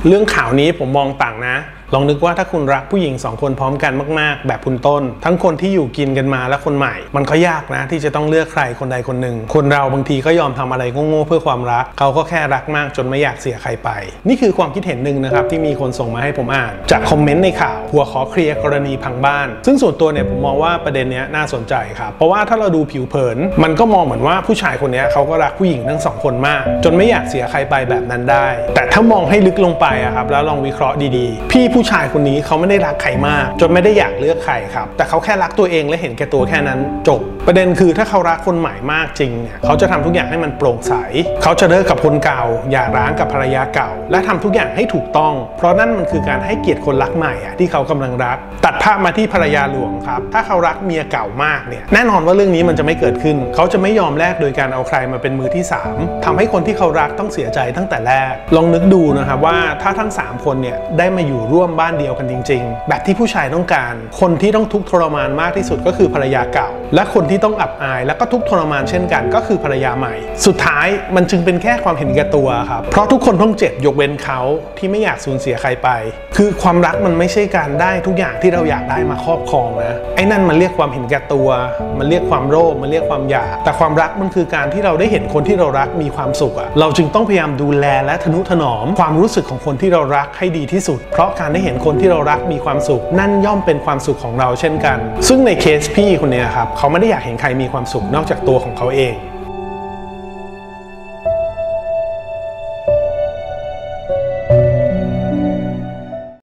เรื่องข่าวนี้ผมมองต่างนะลองนึกว่าถ้าคุณรักผู้หญิง2คนพร้อมกันมากๆแบบคุณต้นทั้งคนที่อยู่กินกันมาและคนใหม่มันก็ยากนะที่จะต้องเลือกใครคนใดคนหนึ่งคนเราบางทีก็ยอมทำอะไรโง่ๆเพื่อความรักเขาก็แค่รักมากจนไม่อยากเสียใครไปนี่คือความคิดเห็นหนึ่งนะครับที่มีคนส่งมาให้ผมอ่านจากคอมเมนต์ในข่าวผัวขอเคลียร์กรณีพังบ้านซึ่งส่วนตัวเนี่ยผมมองว่าประเด็นนี้น่าสนใจครับเพราะว่าถ้าเราดูผิวเผินมันก็มองเหมือนว่าผู้ชายคนนี้เขาก็รักผู้หญิงทั้ง2คนมากจนไม่อยากเสียใครไปแบบนั้นได้แต่ถ้ามองให้ลึกลงไปครับแล้วลองวิเคราะห์ดีๆพี่ผู้ชายคนนี้เขาไม่ได้รักใครมากจนไม่ได้อยากเลือกใครครับแต่เขาแค่รักตัวเองและเห็นแก่ตัวแค่นั้นจบประเด็นคือถ้าเขารักคนใหม่มากจริงเนี่ยเขาจะทำทุกอย่างให้มันโปร่งใสเขาจะเลิกกับคนเก่าอย่าร้างกับภรรยาเก่าและทำทุกอย่างให้ถูกต้องเพราะนั่นมันคือการให้เกียรติคนรักใหม่ที่เขากำลังรักตัดภาพมาที่ภรรยาหลวงครับถ้าเขารักเมียเก่ามากเนี่ยแน่นอนว่าเรื่องนี้มันจะไม่เกิดขึ้นเขาจะไม่ยอมแลกโดยการเอาใครมาเป็นมือที่3ทำให้คนที่เขารักต้องเสียใจตั้งแต่แรกลองนึกดูนะครับว่าถ้าทั้ง3คนเนี่ยได้มาอยู่ร่วมบ้านเดียวกันจริงๆแบบที่ผู้ชายต้องการคนที่ต้องทุกข์ทรมานมากที่สุดก็คือภรรยาเก่าและคนที่ต้องอับอายและก็ทุกข์ทรมานเช่นกันก็คือภรรยาใหม่สุดท้ายมันจึงเป็นแค่ความเห็นแก่ตัวครับเพราะทุกคนต้องเจ็บยกเว้นเขาที่ไม่อยากสูญเสียใครไปคือความรักมันไม่ใช่การได้ทุกอย่างที่เราอยากได้มาครอบครองนะไอ้นั่นมันเรียกความเห็นแก่ตัวมันเรียกความโลภมันเรียกความอยากแต่ความรักมันคือการที่เราได้เห็นคนที่เรารักมีความสุขเราจึงต้องพยายามดูแลและทนุถนอมความรู้สึกของคนที่เรารักให้ดีที่สุดเพราะการได้เห็นคนที่เรารักมีความสุขนั่นย่อมเป็นความสุขของเราเช่นกันซึ่งในเคสพี่คนนี้ครับเขาไม่ได้อยากเห็นใครมีความสุขนอกจากตัวของเขาเอง